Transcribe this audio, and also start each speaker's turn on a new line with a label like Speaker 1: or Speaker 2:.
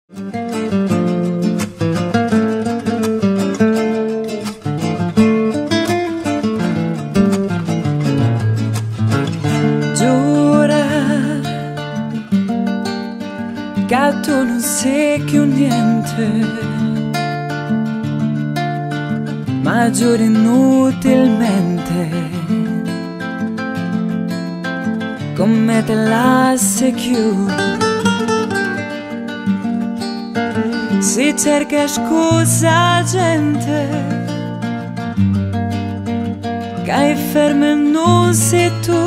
Speaker 1: Giura che tu non sai più niente, ma giuri inutilmente, come te la secchiu. Si cerca scusa gente, che ferme non sei tu.